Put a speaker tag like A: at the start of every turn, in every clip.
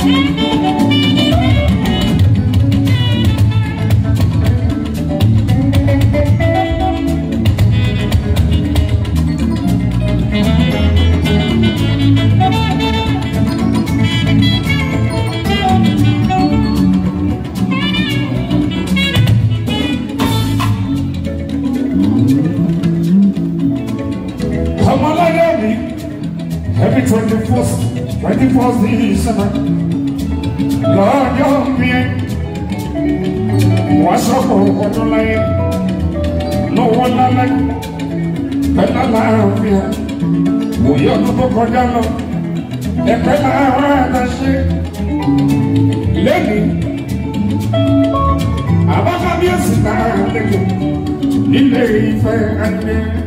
A: Every 21st December, Lord, you're me. What's up, Onile? No one like, but I love you. We are the book of Ganiu. The better that shit. Lady, I'm not going to be a star.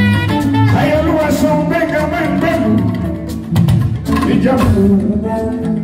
A: Just